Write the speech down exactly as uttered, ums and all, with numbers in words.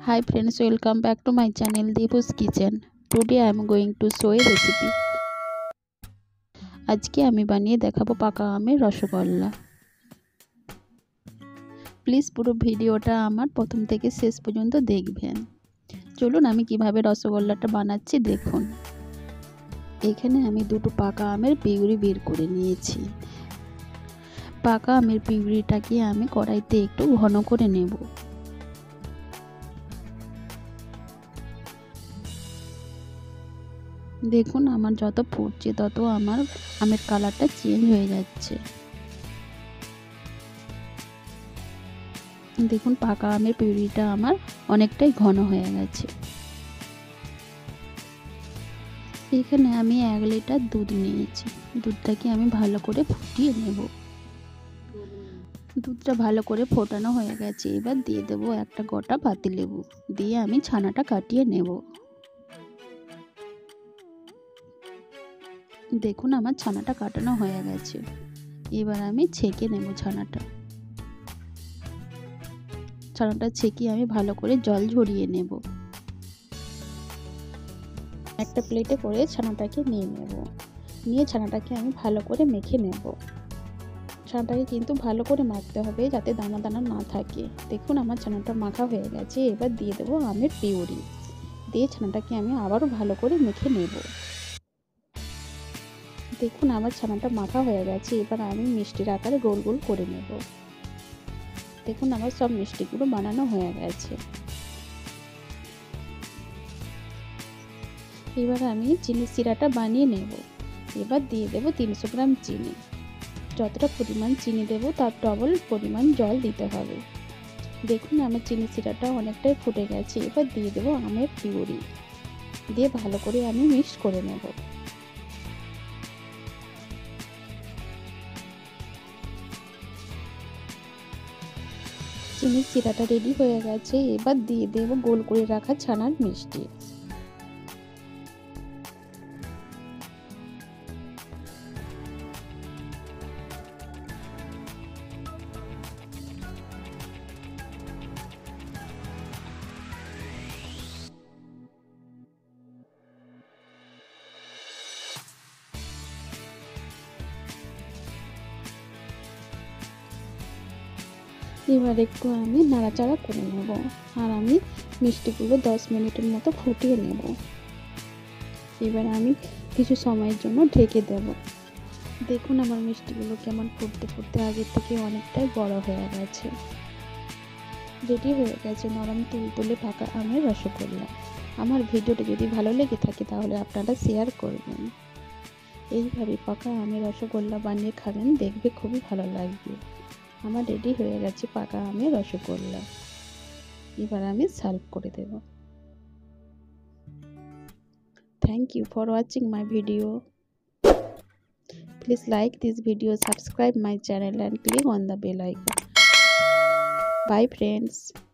Hi friends, welcome back to my channel Dipu's Kitchen. Today I am going to show a recipe. আজকে আমি বানিয়ে দেখাবো পাকা আমের রসগোল্লা। প্লিজ পুরো ভিডিওটা আমার প্রথম থেকে শেষ পর্যন্ত দেখবেন। চলুন আমি কিভাবে রসগোল্লাটা বানাচ্ছি দেখুন। এখানে আমি দুটো পাকা আমের পিউরি বের করে নিয়েছি। পাকা আমের পিউরিটাকে আমি কড়াইতে একটু ঘন করে নেব। দেখুন আমার যত ফুটছে তত আমার আমের কালারটা চেঞ্জ হয়ে যাচ্ছে। দেখুন পাকা আমের পিউরিটা আমার অনেকটাই ঘন হয়ে গেছে। এখানে আমি এক লিটার দুধ নিয়েছি। দুধটাকে আমি ভালো করে ফুটিয়ে নেব। দুধটা ভালো করে ফোটানো হয়ে গেছে। এবার দিয়ে দেবো একটা গোটা পাতিলেবু, দিয়ে আমি ছানাটা কাটিয়ে নেব। দেখুন আমার ছানাটা কাটানো হয়ে গেছে। এবার আমি ছেঁকে নেব ছানাটা। ছানাটা ছেঁকে আমি ভালো করে জল ঝরিয়ে নেব। একটা প্লেটে করে ছানাটাকে নিয়ে নেব। নিয়ে ছানাটাকে আমি ভালো করে মেখে নেব। ছানাটাকে কিন্তু ভালো করে মাখতে হবে যাতে দানা দানা না থাকে। দেখুন আমার ছানাটা মাখা হয়ে গেছে। এবার দিয়ে দেবো আমের পিউরি, দিয়ে ছানাটাকে আমি আবারও ভালো করে মেখে নেব। দেখুন আমার ছানাটা মাখা হয়ে গেছে। এবার আমি মিষ্টির আকারে গোল গোল করে নেব। দেখুন আমার সব মিষ্টিগুলো বানানো হয়ে গেছে। এবার আমি চিনি সিরাটা বানিয়ে নেব। এবার দিয়ে দেব তিনশো গ্রাম চিনি। যতটা পরিমাণ চিনি দেব তার ডবল পরিমাণ জল দিতে হবে। দেখুন আমার চিনি সিরাটা অনেকটাই ফুটে গেছে। এবার দিয়ে দেব আমের পিউরি, দিয়ে ভালো করে আমি মিক্স করে নেব। চিনির সিরাটা রেডি হয়ে গেছে। এবার দিয়ে দেব গোল করে রাখা ছানার মিষ্টি। এবার একটু আমি নাড়াচাড়া করে নেব। আর আমি মিষ্টিগুলো দশ মিনিটের মতো ফুটিয়ে নেব। এবার আমি কিছু সময়ের জন্য ঢেকে দেব। দেখুন আমার মিষ্টিগুলো কেমন ফুটতে ফুটতে আগের থেকে অনেকটাই বড় হয়ে গেছে। রেডি হয়ে গেছে নরম তুলতুলে পাকা আমের রসগোল্লা। আমার ভিডিওটা যদি ভালো লেগে থাকে তাহলে আপনারা শেয়ার করবেন। এইভাবে পাকা আমের রসগোল্লা বানিয়ে খাবেন, দেখবে খুবই ভালো লাগবে। আমার রেডি হয়ে গেছে পাকা আমের রসগোল্লা। এবার আমি সার্ভ করে দেব। Thank you for watching my video. Please like this video, subscribe my channel and click on the bell icon. Bye friends.